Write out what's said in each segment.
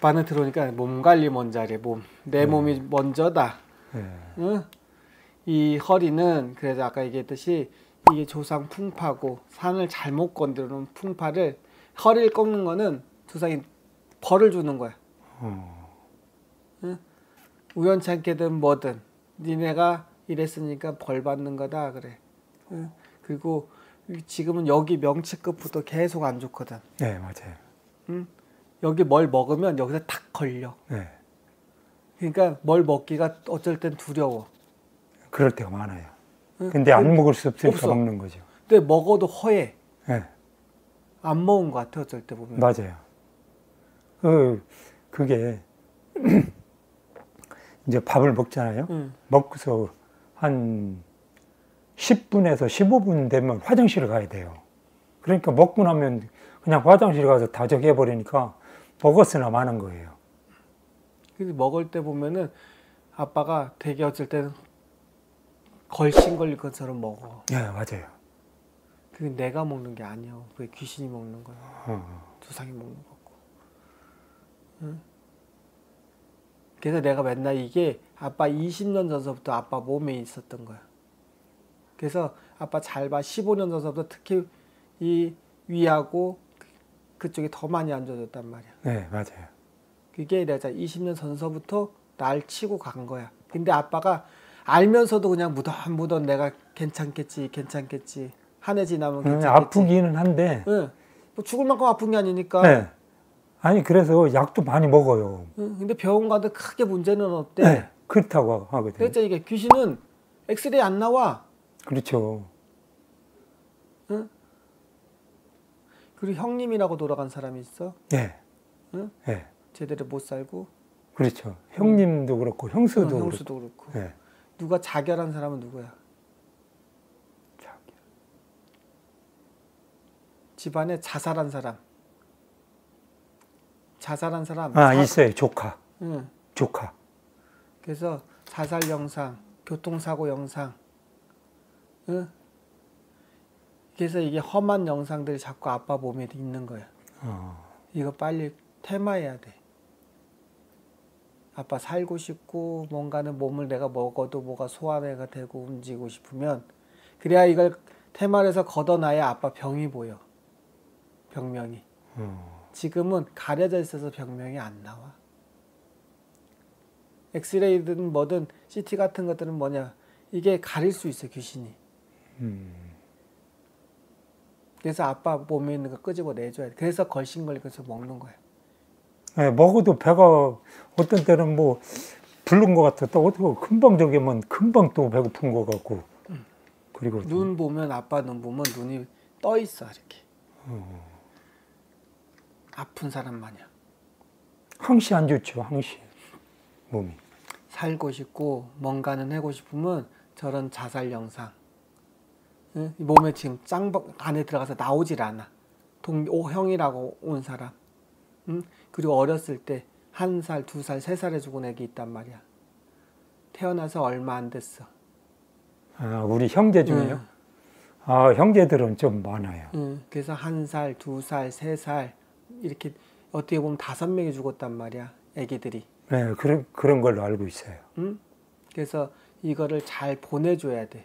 아빠는 들어오니까 몸 관리 먼저 하래. 내 몸이 먼저다. 응? 이 허리는 그래서 아까 얘기했듯이 이게 조상 풍파고 산을 잘못 건드는 풍파를 허리를 꺾는 거는 조상이 벌을 주는 거야. 응? 우연찮게든 뭐든 니네가 이랬으니까 벌 받는 거다 그래. 응? 그리고 지금은 여기 명치끝부터 계속 안 좋거든. 네, 맞아요. 응? 여기 뭘 먹으면 여기서 탁 걸려. 네. 그러니까 뭘 먹기가 어쩔 땐 두려워. 그럴 때가 많아요. 응? 근데 안 먹을 수 없으니까 없어. 먹는 거죠. 근데 먹어도 허해. 네. 안 먹은 것 같아 어쩔 때 보면. 맞아요. 그게 이제 밥을 먹잖아요. 먹고서 한 10분에서 15분 되면 화장실을 가야 돼요. 그러니까 먹고 나면 그냥 화장실 가서 다적해 버리니까 먹었으나 마는 거예요. 그래서 먹을 때 보면은 아빠가 되게 어쩔 때는 걸신 걸릴 것처럼 먹어. 네, 맞아요. 그게 내가 먹는 게 아니야. 그게 귀신이 먹는 거야. 조상이 먹는 거고. 응? 그래서 내가 맨날 이게 아빠 20년 전서부터 아빠 몸에 있었던 거야. 그래서 아빠 잘 봐. 15년 전서부터 특히 이 위하고 그쪽이 더 많이 안 좋아졌단 말이야. 네, 맞아요. 그게 내가 20년 전서부터 날 치고 간 거야. 근데 아빠가 알면서도 그냥 무던 내가 괜찮겠지 한 해 지나면 괜찮겠지. 아프기는 한데. 네. 뭐 죽을 만큼 아픈 게 아니니까. 네. 아니 그래서 약도 많이 먹어요. 근데 병원 가도 크게 문제는 없대. 네. 그렇다고 하거든요. 그래서 이게 귀신은 엑스레이 안 나와. 그렇죠. 응? 그리고 형님이라고 돌아간 사람이 있어. 네. 응? 네. 제대로 못 살고. 그렇죠. 형님도 그렇고 형수도 그렇고. 네. 누가 자결한 사람은 누구야? 집안에 자살한 사람. 있어요. 조카. 응. 조카. 그래서 자살 영상, 교통사고 영상. 응? 그래서 이게 험한 영상들이 자꾸 아빠 몸에 있는 거야. 이거 빨리 퇴마해야 돼. 아빠 살고 싶고 뭔가는 몸을 내가 먹어도 뭐가 소화가 되고 움직이고 싶으면 그래야 이걸 퇴마를 해서 걷어놔야 아빠 병이 보여. 병명이. 지금은 가려져 있어서 병명이 안 나와. 엑스레이든 뭐든 CT 같은 것들은 뭐냐. 이게 가릴 수 있어 귀신이. 그래서 아빠 몸에 있는 거 끄집어 내줘야 돼. 그래서 걸신걸려서 먹는 거야. 네, 먹어도 배가 어떤 때는 뭐 부른 것 같아. 또 어떻게 금방 저기면 금방 또 배고픈 것 같고. 그리고 눈 보면 아빠 눈 보면 눈이 떠 있어 이렇게. 아픈 사람 마냥. 항시 안 좋죠. 항시 몸이. 살고 싶고 뭔가는 하고 싶으면 저런 자살 영상. 응? 몸에 지금 짱박 안에 들어가서 나오질 않아. 형이라고 온 사람. 응? 그리고 어렸을 때 1살, 2살, 3살에 죽은 애기 있단 말이야. 태어나서 얼마 안 됐어. 우리 형제 중에요? 형제들은 좀 많아요. 그래서 1살, 2살, 3살 이렇게 어떻게 보면 5명이 죽었단 말이야. 애기들이. 네, 그런 걸로 알고 있어요. 응? 그래서 이거를 잘 보내줘야 돼.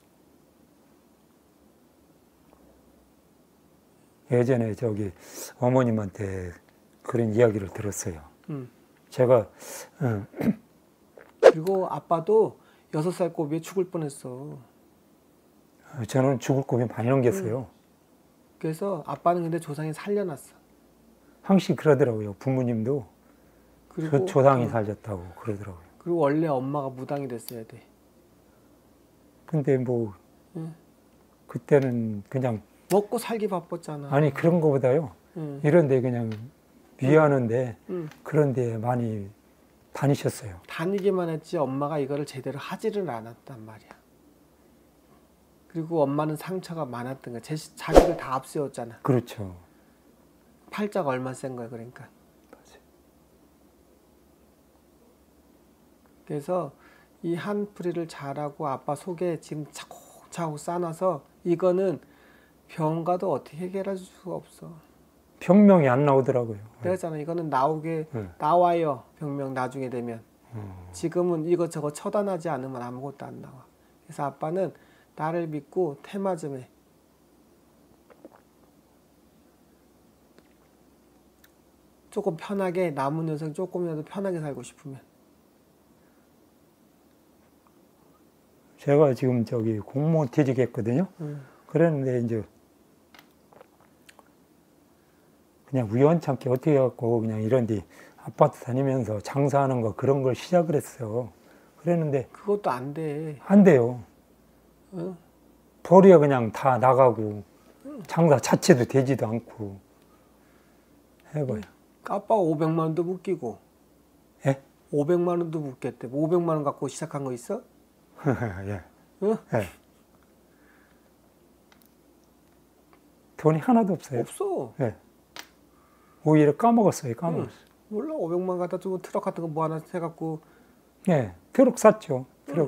예전에 저기 어머님한테 그런 이야기를 들었어요. 제가 그리고 아빠도 6살 꼬비에 죽을 뻔했어. 저는 죽을 고비 많이 넘겼어요. 그래서 아빠는 근데 조상이 살려놨어. 항상 그러더라고요. 부모님도 그리고 조상이 살렸다고 그러더라고요. 그리고 원래 엄마가 무당이 됐어야 돼. 근데 뭐 그때는 그냥 먹고 살기 바빴잖아. 아니 그런 거보다요. 이런데 그냥 위하는데 그런데 많이 다니셨어요. 다니기만 했지 엄마가 이거를 제대로 하지를 않았단 말이야. 그리고 엄마는 상처가 많았던 거야. 자식을 다 앞세웠잖아. 그렇죠. 팔자가 얼마나 센 거야 그러니까. 맞아요. 그래서 이 한풀이를 잘하고 아빠 속에 지금 차곡차곡 쌓아놔서 이거는 병원 가도 어떻게 해결할 수가 없어. 병명이 안 나오더라고요. 그랬잖아. 이거는 나오게 네. 나와요. 병명 나중에 되면. 지금은 이것저것 처단하지 않으면 아무것도 안 나와. 그래서 아빠는 나를 믿고 테마 좀 해. 조금 편하게 남은 녀석 조금이라도 편하게 살고 싶으면. 제가 지금 저기 공무원 퇴직했거든요. 그랬는데 이제 그냥 우연찮게 어떻게 해갖고 그냥 이런데 아파트 다니면서 장사하는 거 그런 걸 시작을 했어. 그랬는데 그것도 안 돼. 안 돼요. 응? 벌이야 그냥 다 나가고 장사 자체도 되지도 않고 해봐요. 아빠가 500만 원도 못 끼고. 예? 500만 원도 못 꼈대. 500만 원 갖고 시작한 거 있어? 예. 응? 예. 돈이 하나도 없어요. 없어. 예. 오히려 까먹었어요. 까먹었어요. 몰라. 500만 갖다 주고 트럭 같은 거 뭐 하나 해갖고. 예. 트럭 샀죠. 트럭을.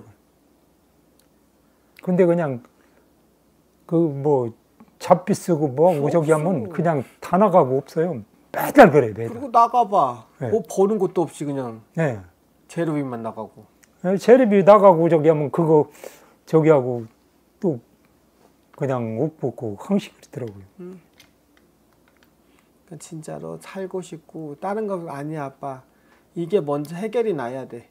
근데 그냥 그 뭐 잡비 쓰고 뭐 오저기 하면 그냥 다 나가고 없어요. 매달 그래 매달. 그리고 나가봐. 네. 뭐 버는 것도 없이 그냥 네. 재료비만 나가고. 재래비 나가고 저기 하면 그거 저기 하고 또 그냥 옷 벗고 황식이더라고요. 그러니까 진짜로 살고 싶고 다른 거 아니야 아빠. 이게 먼저 해결이 나야 돼.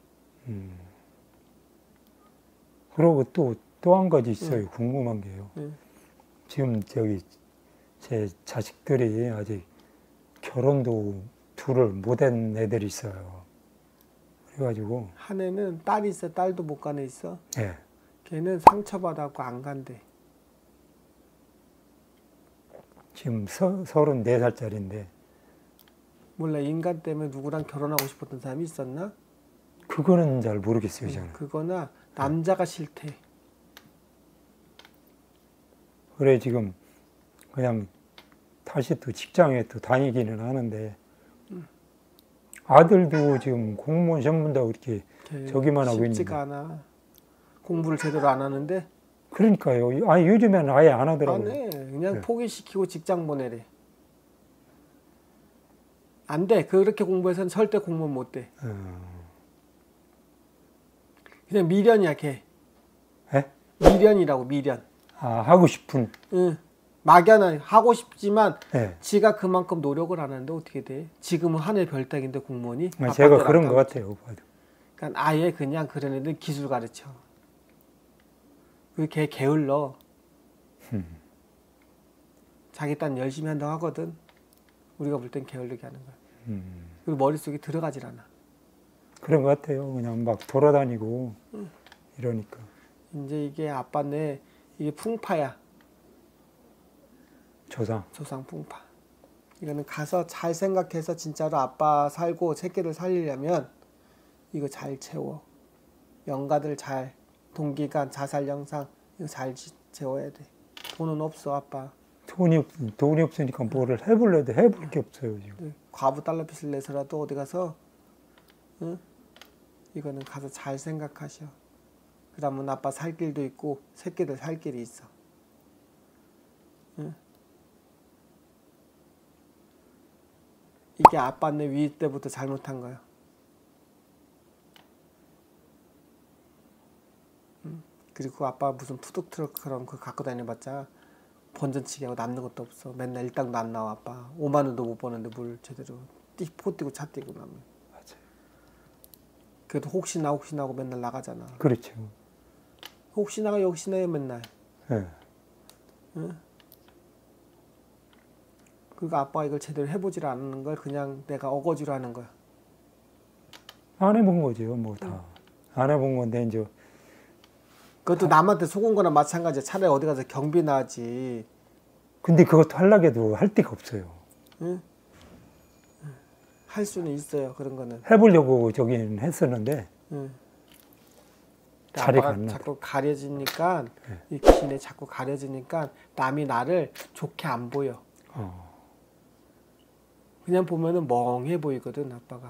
그리고 또 한 가지 있어요. 궁금한 게요. 지금 저기 제 자식들이 아직 결혼도 둘을 못한 애들이 있어요. 그래가지고 한 애는 딸이 있어. 딸도 못 간 애 있어. 예. 걔는 상처받아갖고 안 간대. 지금 34살짜리인데 몰라 인간 때문에 누구랑 결혼하고 싶었던 사람이 있었나? 그거는 잘 모르겠어요. 저는. 그거나 남자가 싫대. 그래 지금 그냥 다시 또 직장에 또 다니기는 하는데 아들도 지금 공무원 시험 본다고 이렇게 저기만 하고 있는데 쉽지가 않아. 공부를 제대로 안 하는데 그러니까요. 아니 요즘에는 아예 안 하더라고요. 안 해. 그냥 네. 포기시키고 직장 보내래. 안 돼. 그렇게 공부해서는 절대 공무원 못 돼. 그냥 미련이야 걔. 예? 미련이라고 미련. 아 하고 싶은. 응. 막연한 하고 싶지만 예. 지가 그만큼 노력을 안 하는데 어떻게 돼? 지금은 하늘 별따기인데 공무원이. 제가 그런 것 같아요. 그러니까 아예 그냥 그런 애들 기술 가르쳐. 걔 게을러. 자기 딴 열심히 한다고 하거든. 우리가 볼 땐 게을르게 하는 거야. 그리고 머릿속에 들어가질 않아. 그런 것 같아요. 그냥 막 돌아다니고 이러니까. 이제 이게 아빠네 이게 풍파야. 조상 풍파. 이거는 가서 잘 생각해서 진짜로 아빠 살고 새끼들 살리려면 이거 잘 채워. 영가들 잘 동기간 자살 영상 이거 잘 채워야 돼. 돈은 없어 아빠. 돈이 없으니까 뭐를 해볼래도 해볼 게 없어요 지금. 과부 달러빚을 내서라도 어디 가서 응? 이거는 가서 잘 생각하셔. 그러면 아빠 살 길도 있고 새끼들 살 길이 있어. 응? 이게 아빠네 위 때부터 잘못한 거야. 응? 그리고 아빠 무슨 푸드트럭 그런 거 갖고 다녀봤자 번전치기 하고 남는 것도 없어. 맨날 일당도 안 나와 아빠. 5만 원도 못 버는데 뭘 제대로 포 뛰고 차 뛰고 나면. 맞아요. 그래도 혹시나 하고 맨날 나가잖아. 그렇죠. 혹시나가 역시나요 맨날. 예. 응? 그러니까 아빠가 이걸 제대로 해보질 않는 걸 그냥 내가 어거지로 하는 거야. 안 해본 거죠 뭐 다. 안 해본 건데 이제. 그것도 남한테 속은 거나 마찬가지야. 차라리 어디 가서 경비나 하지. 근데 그것도 하려고 해도 할 데가 없어요. 응? 할 수는 있어요. 그런 거는. 해보려고 저기는 했었는데 응. 자리가 안 나. 자꾸 가려지니까 네. 이 귀신에 자꾸 가려지니까 남이 나를 좋게 안 보여. 그냥 보면은 멍해 보이거든 아빠가.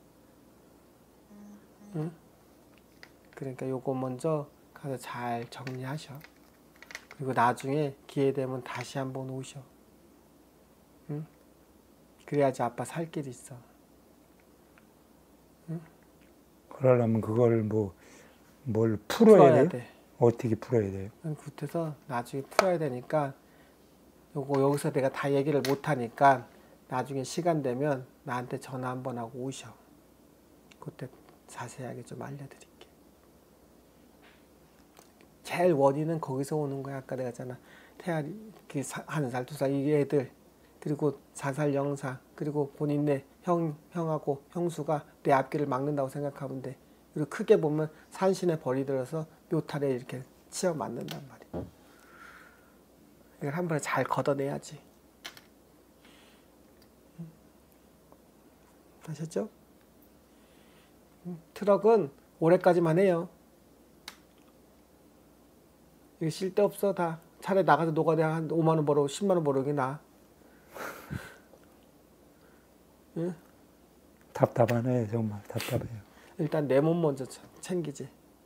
응? 그러니까 요거 먼저 가서 잘 정리하셔. 그리고 나중에 기회 되면 다시 한번 오셔. 응? 그래야지 아빠 살 길이 있어. 그러려면 그걸 뭘 풀어야 돼요? 돼. 어떻게 풀어야 돼요? 그래서 나중에 풀어야 되니까 여기서 내가 다 얘기를 못 하니까 나중에 시간 되면 나한테 전화 한번 하고 오셔. 그때 자세하게 좀 알려드릴게. 제일 원인은 거기서 오는 거야. 아까 내가 했잖아. 태아리, 1살, 2살 이 애들, 그리고 4살 영사, 그리고 본인네 형하고 형수가 내 앞길을 막는다고 생각하면 돼. 그리고 크게 보면 산신에 벌이 들어서 묘탈에 이렇게 치어 맞는단 말이야. 이걸 한 번에 잘 걷어내야지. 아셨죠? 트럭은 올해까지만 해요. 이거 쓸데없어 다. 차라리 나가서 노가다 한 5만 원 벌어 10만 원 벌어오기 나아. 응? 답답하네. 정말 답답해요. 일단 내 몸 먼저 챙기지.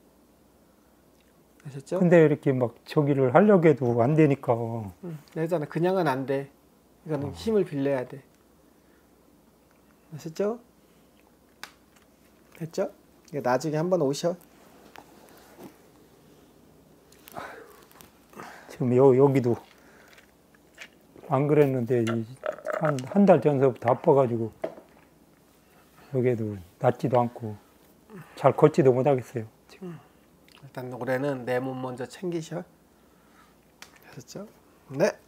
아셨죠? 근데 이렇게 막 저기를 하려고 해도 안 되니까. 내잖아. 그냥은 안 돼. 이거는 힘을 빌려야 돼. 아셨죠? 됐죠? 나중에 한번 오셔. 지금 여기도 안 그랬는데 한 달 전서부터 아파가지고 여기에도 낫지도 않고 잘 걷지도 못하겠어요. 지금. 일단 올해는 내 몸 먼저 챙기셔. 아셨죠? 네.